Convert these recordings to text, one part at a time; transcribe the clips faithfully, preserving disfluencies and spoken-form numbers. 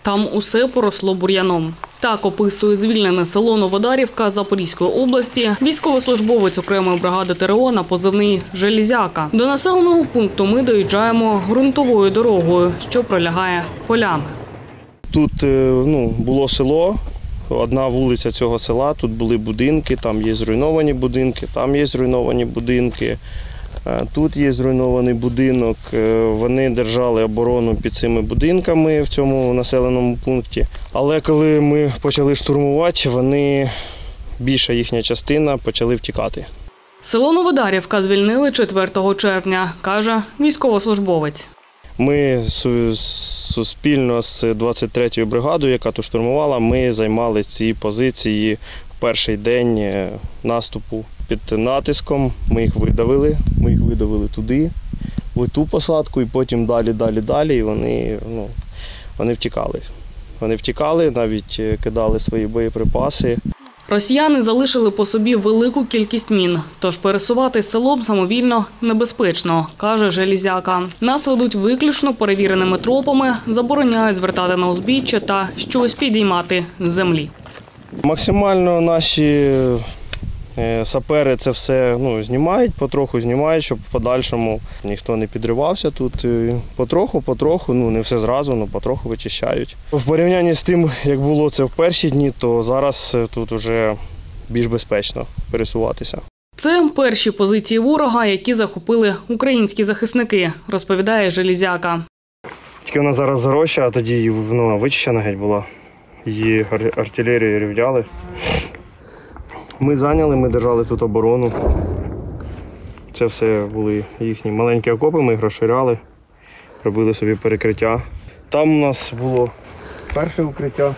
Там усе поросло бур'яном. Так описує звільнене село Новодарівка Запорізької області військовослужбовець окремої бригади ТрО на позивний «Железяка». До населеного пункту ми доїжджаємо ґрунтовою дорогою, що пролягає полями. Тут ну, було село, одна вулиця цього села, тут були будинки, там є зруйновані будинки, там є зруйновані будинки. Тут є зруйнований будинок, вони держали оборону під цими будинками в цьому населеному пункті. Але коли ми почали штурмувати, вони, більша їхня частина, почали втікати. Село Новодарівка звільнили четвертого червня, каже військовослужбовець. Ми суспільно з двадцять третьою бригадою, яка тут штурмувала, ми займали ці позиції в перший день наступу. Під натиском ми їх видавили, ми їх видавили туди, в ту посадку, і потім далі, далі, далі, і вони, ну, вони втікали. Вони втікали, навіть кидали свої боєприпаси. Росіяни залишили по собі велику кількість мін, тож пересувати селом самовільно небезпечно, каже Железяка. Нас ведуть виключно перевіреними тропами, забороняють звертати на узбіччя та щось підіймати з землі. Максимально наші сапери це все ну, знімають, потроху знімають, щоб в подальшому ніхто не підривався тут. Потроху, потроху, ну не все зразу, але потроху вичищають. В порівнянні з тим, як було це в перші дні, то зараз тут вже більш безпечно пересуватися. Це перші позиції ворога, які захопили українські захисники, розповідає Железяка. Тільки вона зараз зароща, а тоді ну, вичищена геть була. Її артилерію рівняли. Ми зайняли, ми держали тут оборону. Це все були їхні маленькі окопи, ми їх розширяли, робили собі перекриття. Там у нас було перше укриття.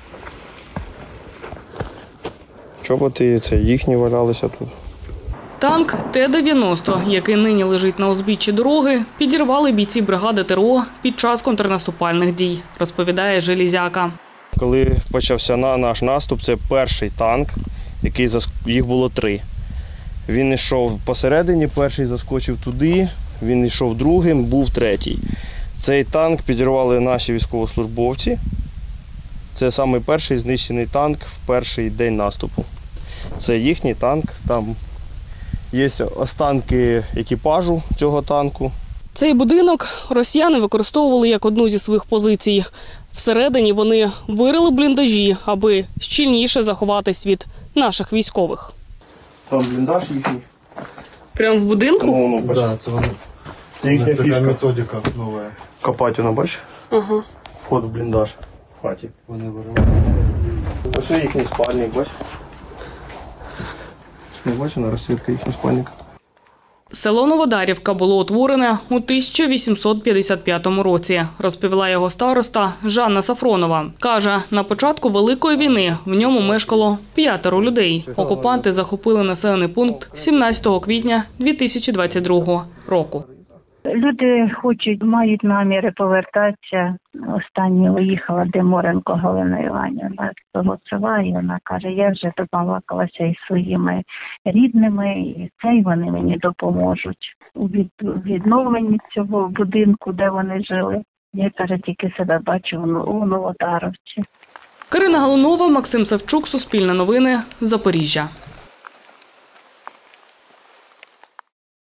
Чоботи, це їхні валялися тут. Танк Т дев'яносто, який нині лежить на узбіччі дороги, підірвали бійці бригади ТрО під час контрнаступальних дій, розповідає Железяка. Коли почався наш наступ, це перший танк, який їх було три. Він йшов посередині, перший заскочив туди, він йшов другим, був третій. Цей танк підірвали наші військовослужбовці. Це самий перший знищений танк в перший день наступу. Це їхній танк, там є останки екіпажу цього танку. Цей будинок росіяни використовували як одну зі своїх позицій. Всередині вони вирили бліндажі, аби щільніше заховатись від наших військових. Там бліндаж їхній. Прямо в будинку? Ну, ну, да, це вони. Це їхня така фішка. методика нова. Копати, вона, бачиш? Ага. Вход в бліндаж в хаті. Вони виривають. Ось їхній спальник, бачиш? Не бачиш на розсвітка їхній спальник. Село Новодарівка було утворене у тисяча вісімсот п'ятдесят п'ятому році, розповіла його староста Жанна Сафронова. Каже, на початку Великої війни в ньому мешкало п'ятеро людей. Окупанти захопили населений пункт сімнадцятого квітня дві тисячі двадцять другого року. Люди хочуть, мають наміри повертатися. Останнє виїхала Деморенко Галина Іванівна з того села, і вона каже, я вже домалакалася із своїми рідними, і це й вони мені допоможуть у відновленні цього будинку, де вони жили. Я, каже, тільки себе бачу у Новодарівці. Карина Галунова, Максим Савчук, Суспільне новини, Запоріжжя.